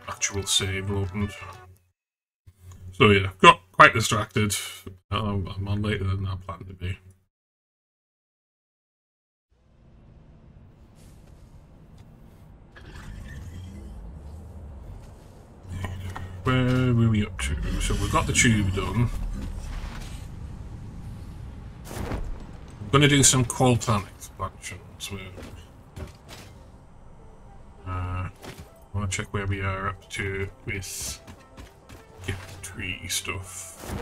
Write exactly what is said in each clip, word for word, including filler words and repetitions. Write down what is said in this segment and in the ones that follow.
actual save opened. So yeah, got quite distracted. Um, I'm on later than I planned to be. Where were we up to? So we've got the tube done. I'm going to do some coal plant expansions. Uh, I want to check where we are up to with gift tree stuff.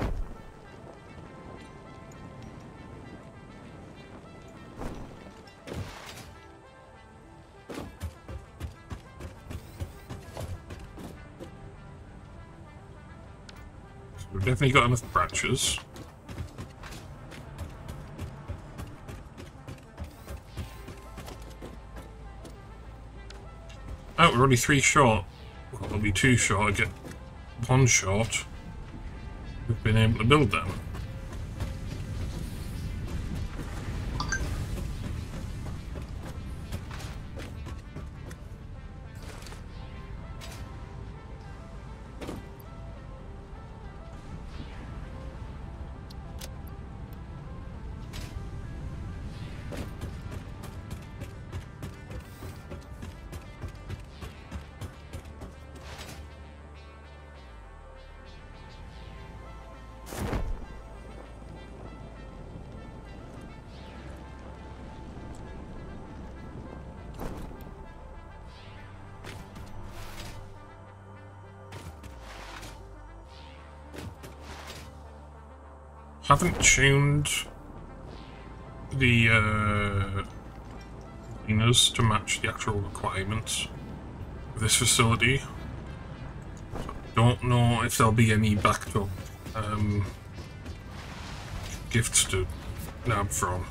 So we've definitely got enough branches. Oh, we're only three short. Well, there'll be two short. I get one short. We've been able to build them. Haven't tuned the uh, cleaners to match the actual requirements of this facility. So don't know if there'll be any backed up um, gifts to nab from.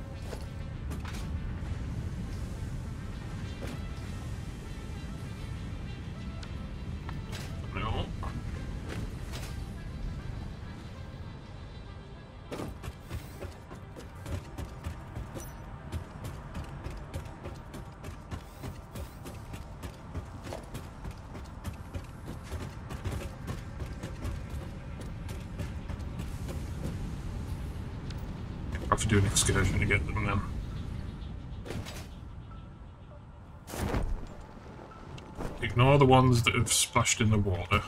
No. I have to do an excursion to get them then. Ignore the ones that have splashed in the water.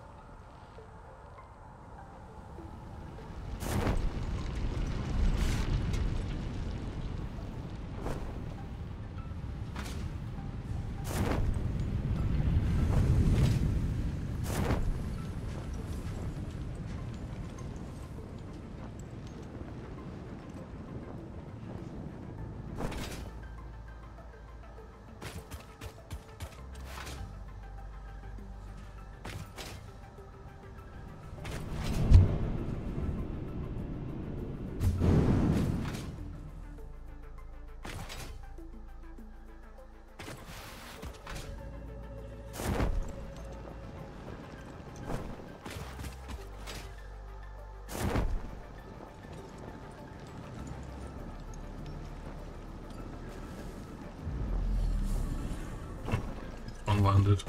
Landed.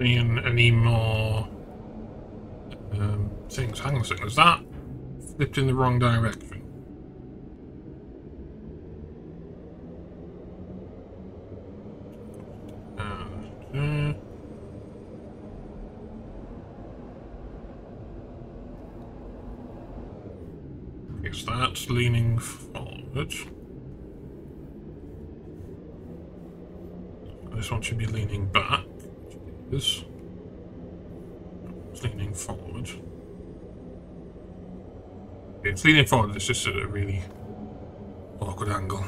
seeing any more um, things. Hang on a second, is that flipped in the wrong direction? And, uh, okay, so that's leaning forward. This one should be leaning back. It is. It's leaning forward. Okay, it's leaning forward, it's just at a really awkward angle.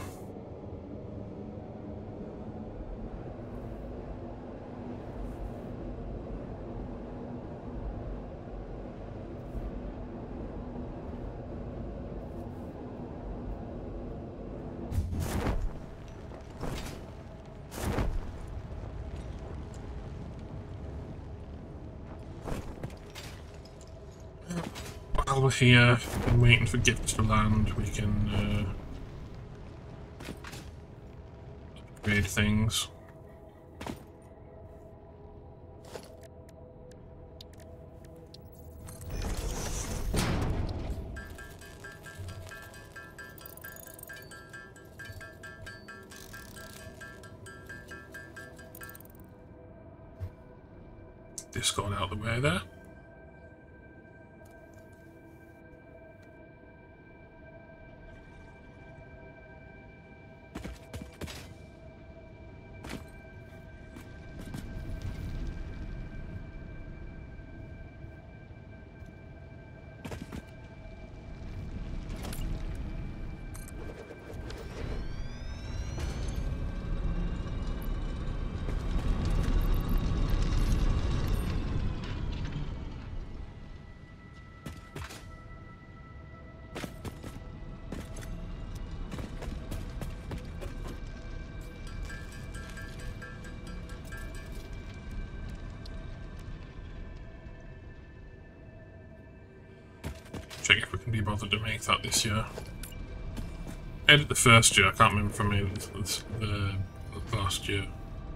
While we're here and waiting for gifts to land, we can uh, upgrade things. Discord out the way there. Check if we can be bothered to make that this year. I did it the first year, I can't remember if I made it the, the, the last year.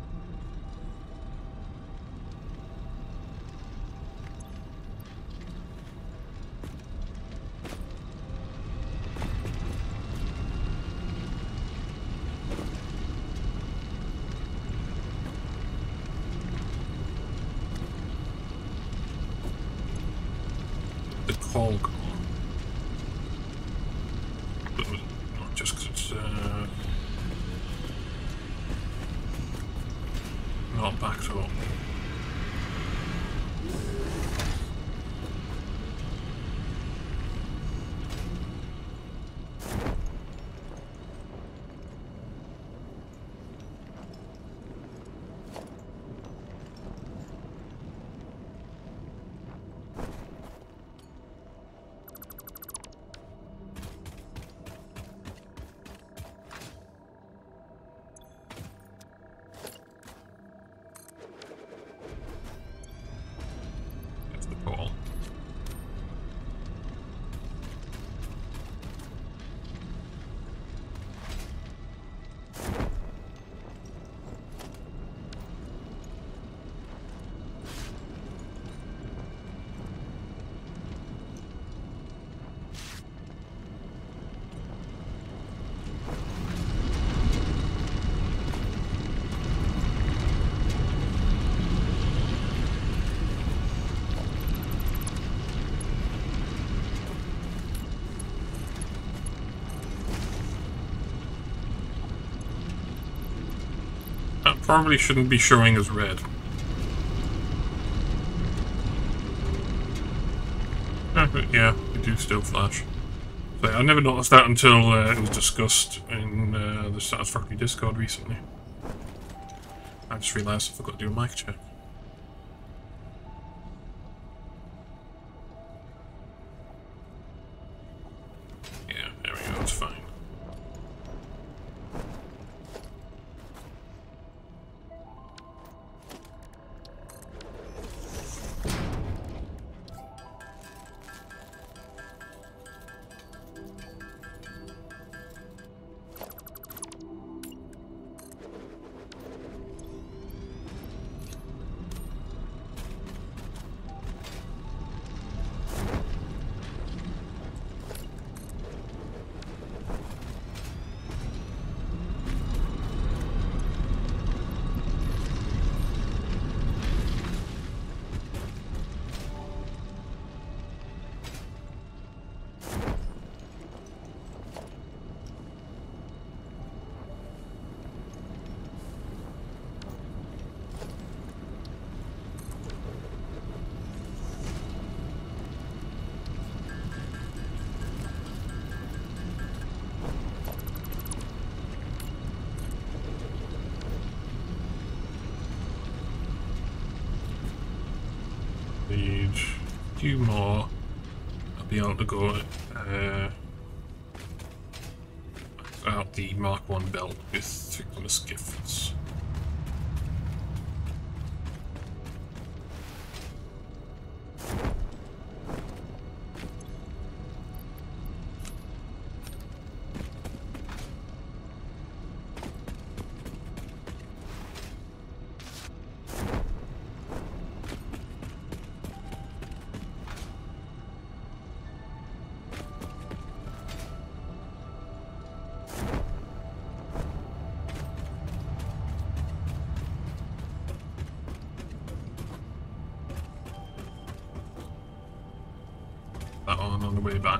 The call call. Just because it's uh, not backed up. That probably shouldn't be showing as red. Uh, but yeah, they do still flash. So I never noticed that until uh, it was discussed in uh, the Satisfactory Discord recently. I just realised I forgot to do a mic check. Yeah, there we go, it's fine. few more, I'll be able to go uh, out the Mark one belt with FICSMAS gifts. That on on the way back.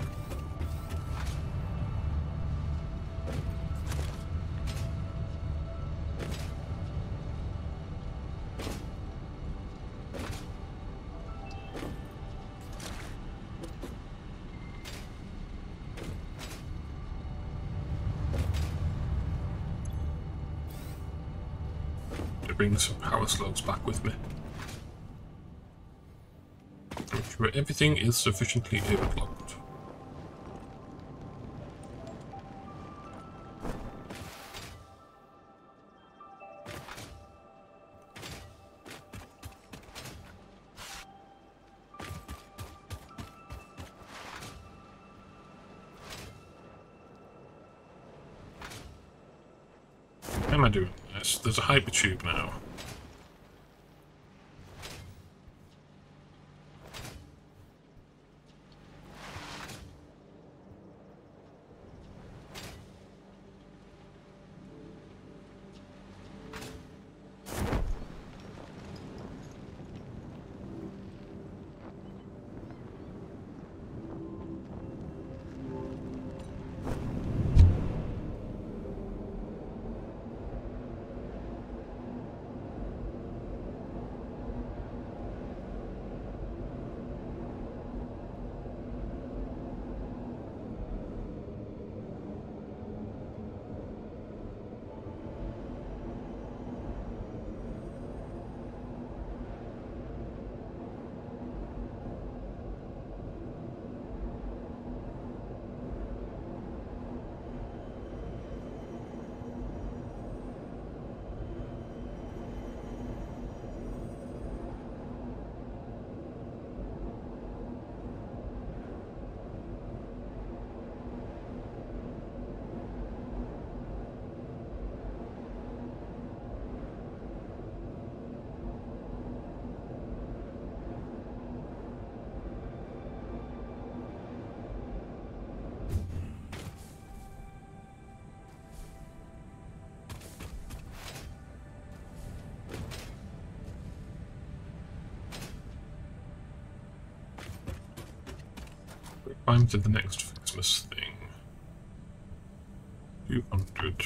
To bring some power slugs back with me. Where everything is sufficiently overclocked. How am I doing this? There's a hypertube now. Climb to the next FICSMAS thing. two hundred.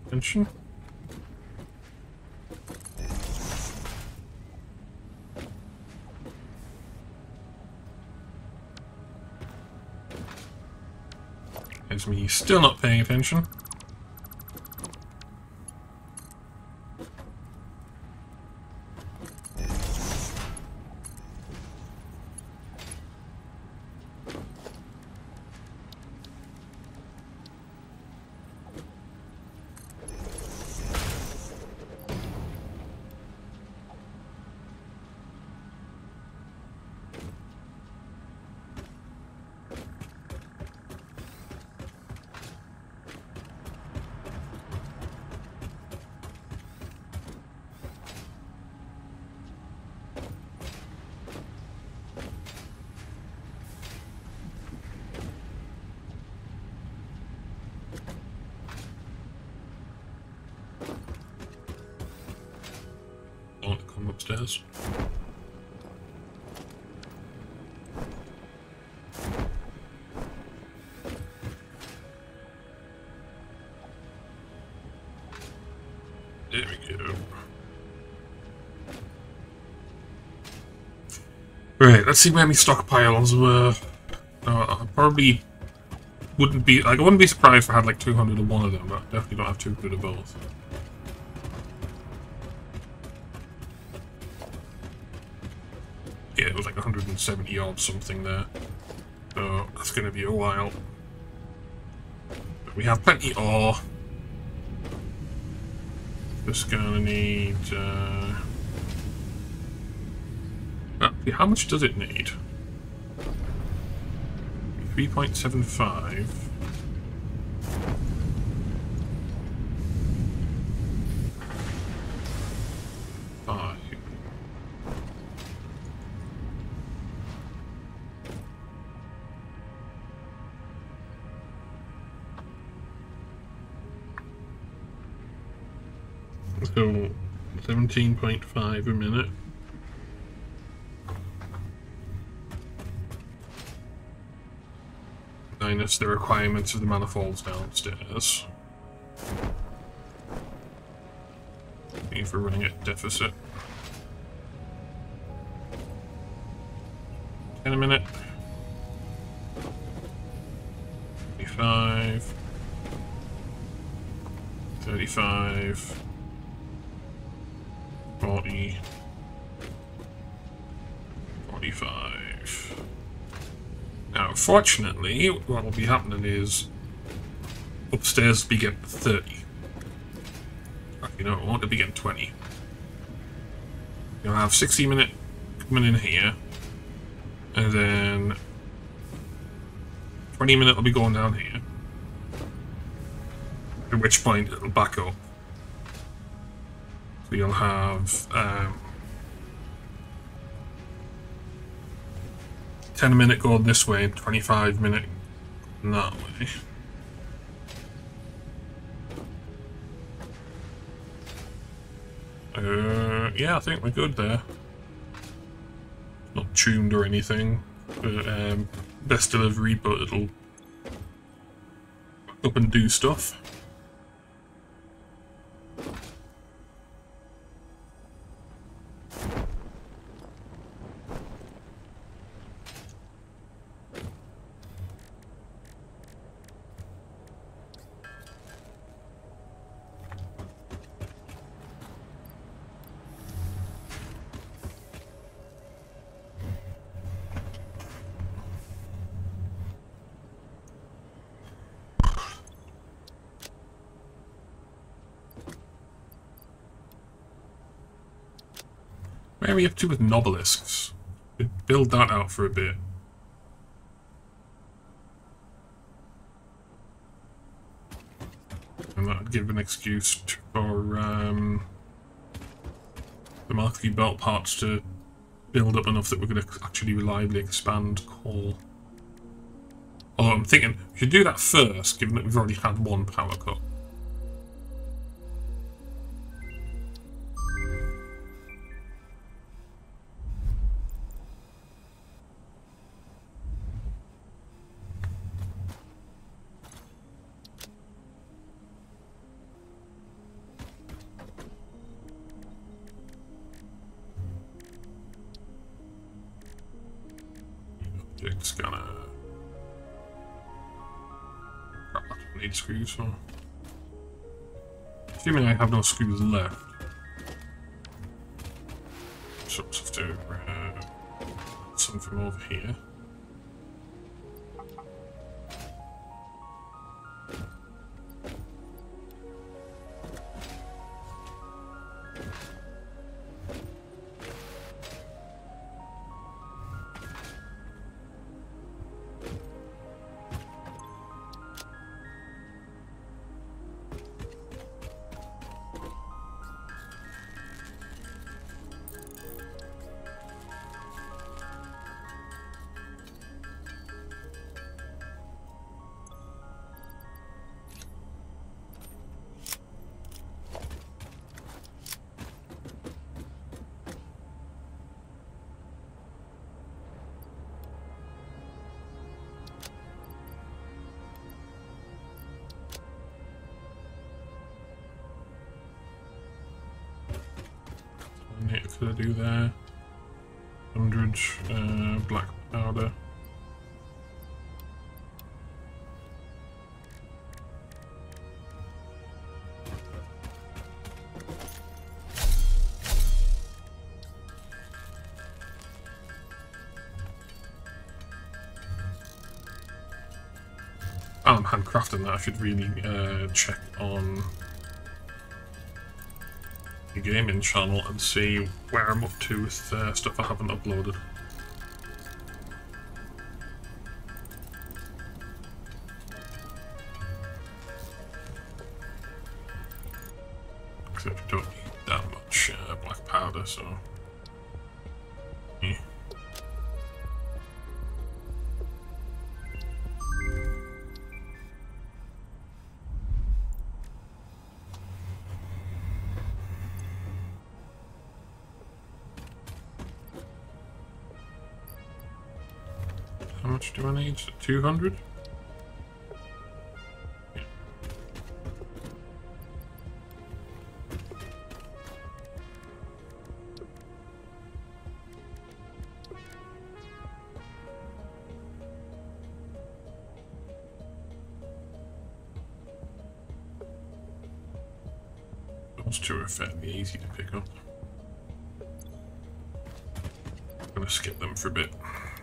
Attention. There's me still not paying attention. Upstairs. There we go. Right, let's see where my stockpiles were. Uh, I probably wouldn't be like I wouldn't be surprised if I had like two hundred of one of them, but I definitely don't have two hundred of both. Yeah, it was like one hundred seventy odd something there. So that's going to be a while. But we have plenty of ore. Just going to need... Uh... Actually, how much does it need? three point seven five. Five. So, seventeen point five a minute. Minus the requirements of the manifolds downstairs. If we're running at deficit. ten a minute. thirty-five. thirty-five. forty, forty-five. Now, fortunately, what will be happening is upstairs will be getting thirty. Actually, no, it won't, it'll be getting twenty. You'll have sixty minute coming in here, and then twenty minute will be going down here. At which point it'll back up. So you'll have um, ten minute going this way and twenty-five minute going that way. Uh, yeah, I think we're good there. Not tuned or anything. But, um, best delivery, but it'll up and do stuff. Where are we up to with nobelisks? Build that out for a bit. And that would give an excuse for um, the marquee belt parts to build up enough that we're going to actually reliably expand core. Although I'm thinking we should do that first, given that we've already had one power cut. Object scanner. Crap, I don't need screws for. Assuming I have no screws left. So I just have to uh, something over here. Could I do there? one hundred uh, black powder. Oh, I'm handcrafting that. I should really uh, check on the gaming channel and see where I'm up to with uh, stuff I haven't uploaded. Because I don't need that much uh, black powder, so yeah. How much do I need? two hundred? Yeah. Those two are fairly easy to pick up. I'm going to skip them for a bit.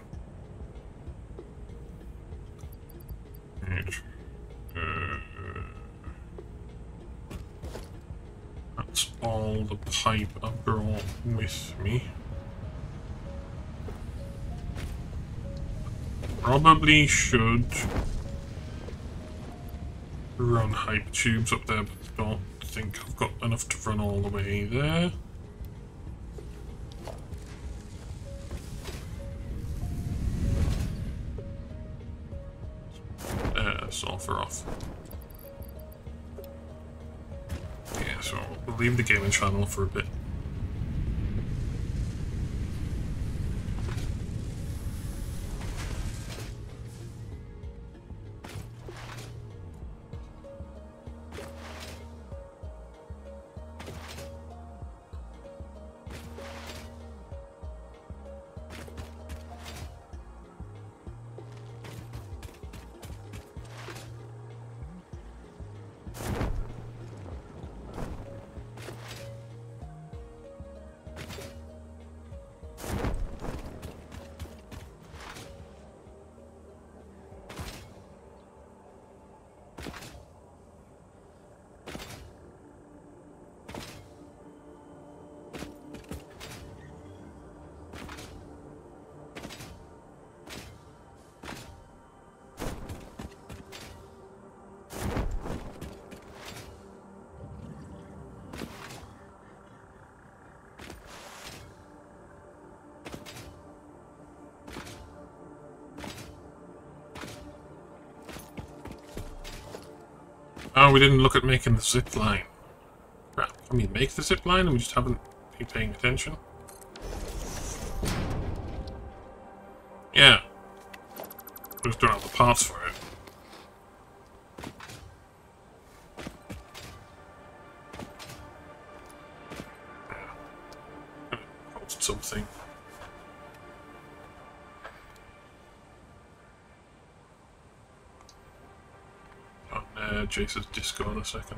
That's all the pipe I brought with me. Probably should run hyper tubes up there, but I don't think I've got enough to run all the way there. Uh, sulfur off. Yeah, so we'll leave the gaming channel for a bit. Oh, we didn't look at making the zip line. Crap. Can we make the zip line and we just haven't been paying attention? Yeah. We just don't have the parts for it. Yeah. Cost something. uh, Jace's Discord a second.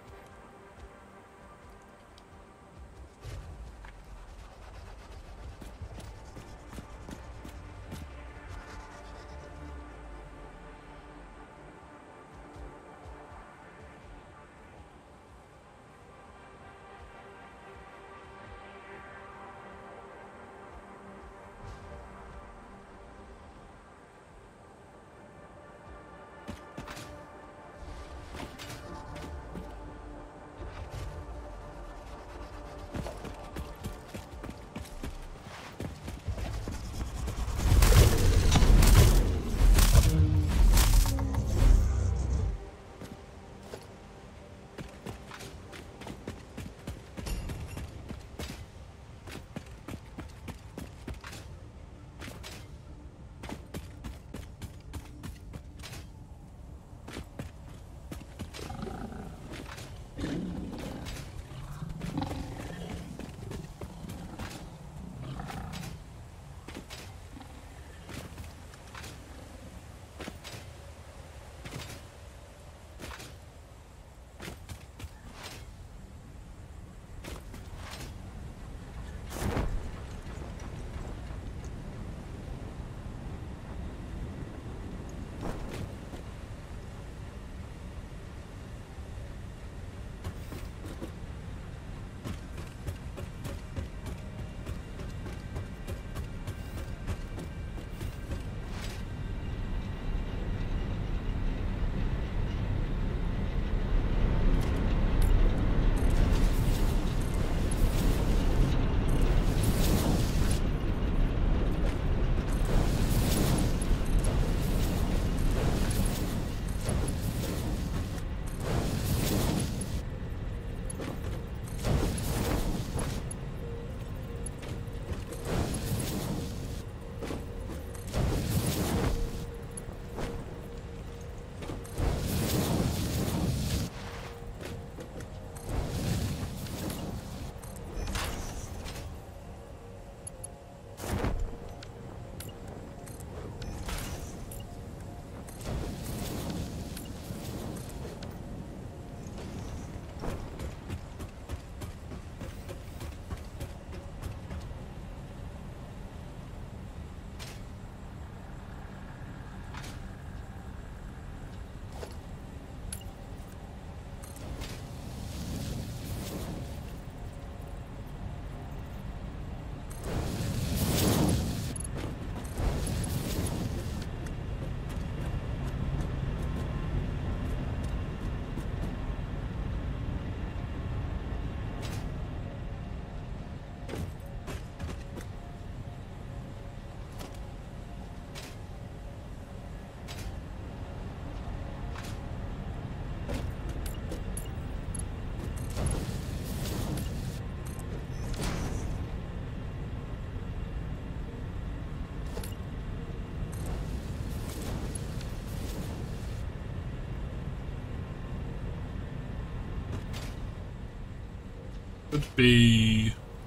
Would be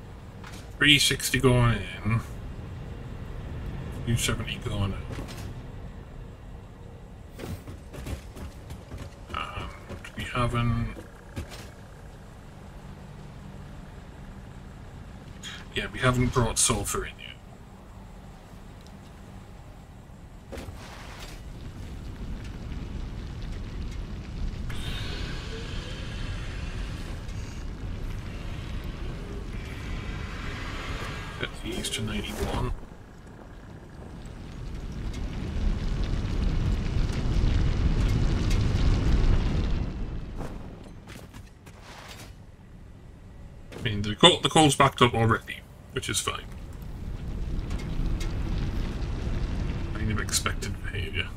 three sixty going in, two seventy going out. And we haven't... Yeah, we haven't brought sulfur in yet. These to ninety-one. I mean, the coal, the coal's backed up already, which is fine. Kind of expected behaviour.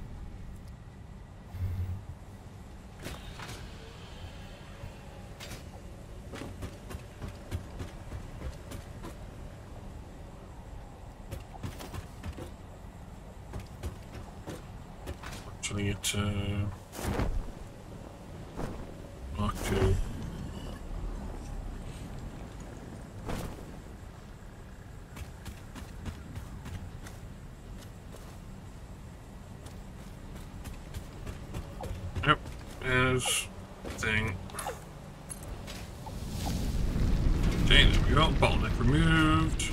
Actually, it uh, Mark two. Yep, wires thing. Okay, there we go. Bottleneck removed.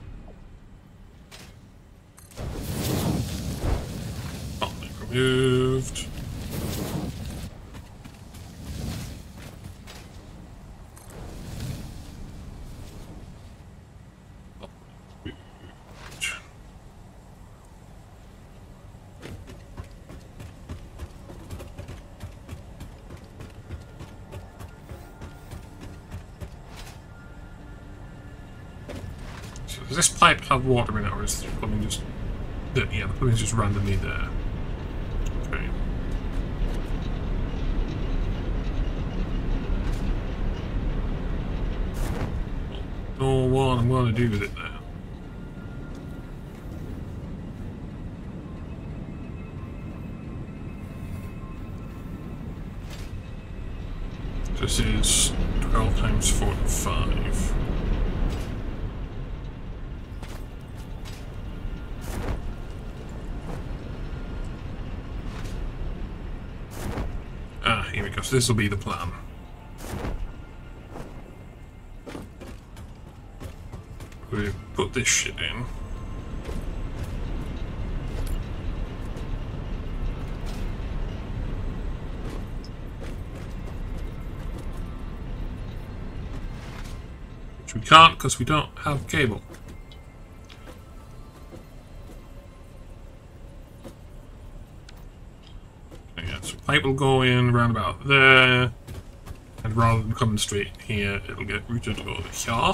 Bottleneck removed. Does this pipe have water in it, or is the plumbing just... Yeah, the plumbing's just randomly there. Okay. Know what I'm going to do with it there. This is twelve times forty-five. Here we go, so this will be the plan. We put this shit in. Which we can't because we don't have cable. Pipe will go in around about there, and rather than coming straight here, it'll get routed over here.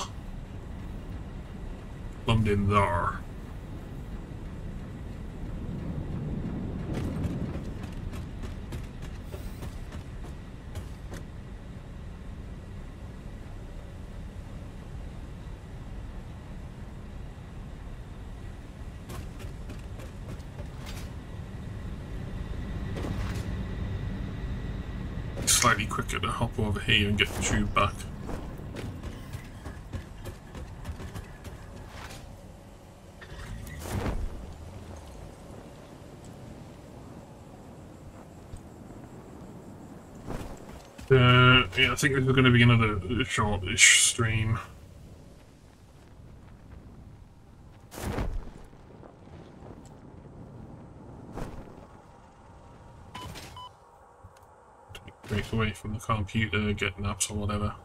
Plumbed in there. Slightly quicker to hop over here and get the tube back. Uh, yeah, I think this is going to be another short-ish stream. Break away from the computer, get naps or whatever.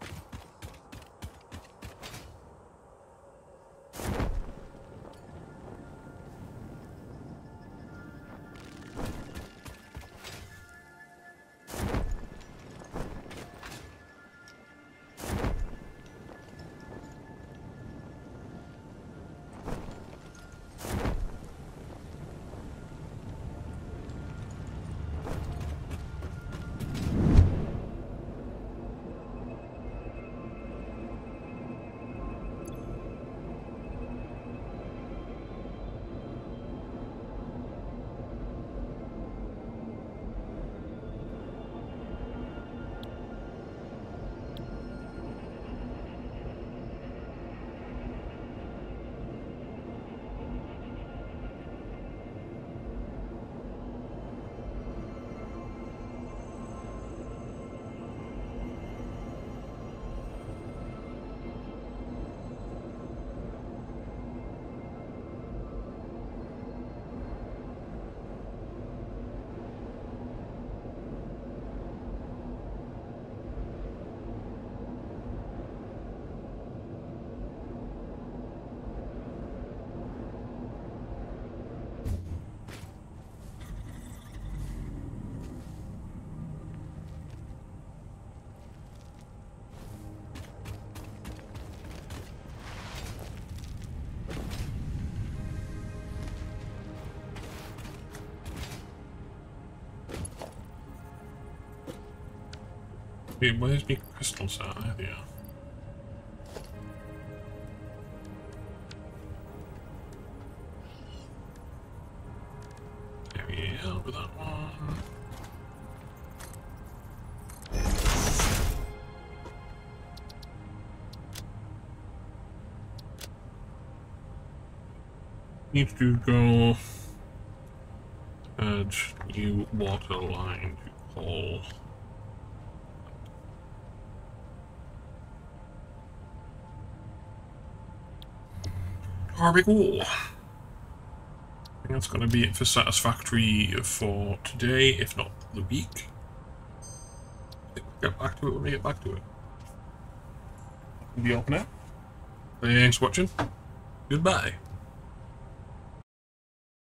Wait, where's my crystals at? There they are. There we are with that one. Need to go add new water line to pull. Very cool. I think that's going to be it for Satisfactory for today, if not the week. I think we'll get back to it when we get back to it. The opener. Thanks for watching. Goodbye.